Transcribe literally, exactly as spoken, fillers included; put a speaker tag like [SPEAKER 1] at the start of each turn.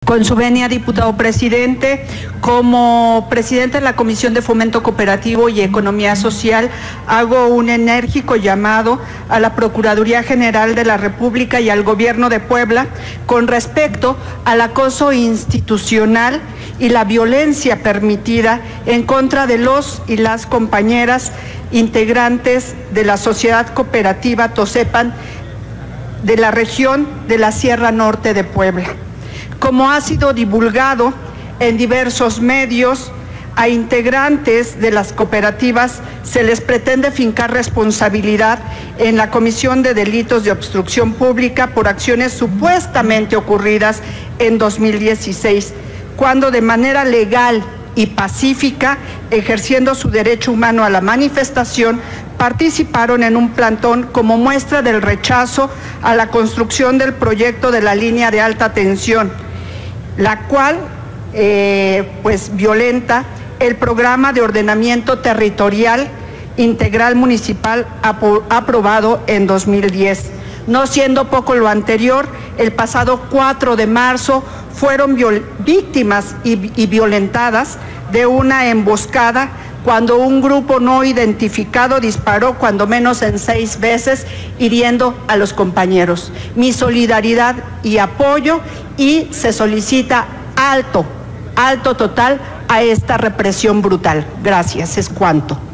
[SPEAKER 1] Con su venia, diputado presidente, como presidente de la Comisión de Fomento Cooperativo y Economía Social, hago un enérgico llamado a la Procuraduría General de la República y al Gobierno de Puebla con respecto al acoso institucional y la violencia permitida en contra de los y las compañeras integrantes de la Sociedad Cooperativa Tosepan de la región de la Sierra Norte de Puebla. Como ha sido divulgado en diversos medios, a integrantes de las cooperativas se les pretende fincar responsabilidad en la comisión de delitos de obstrucción pública por acciones supuestamente ocurridas en dos mil dieciséis, cuando de manera legal y pacífica, ejerciendo su derecho humano a la manifestación, participaron en un plantón como muestra del rechazo a la construcción del proyecto de la línea de alta tensión, la cual eh, pues violenta el programa de ordenamiento territorial integral municipal aprobado en dos mil diez. No siendo poco lo anterior, el pasado cuatro de marzo fueron víctimas y, y violentadas de una emboscada cuando un grupo no identificado disparó cuando menos en seis veces, hiriendo a los compañeros. Mi solidaridad y apoyo, y se solicita alto, alto total a esta represión brutal. Gracias, es cuanto.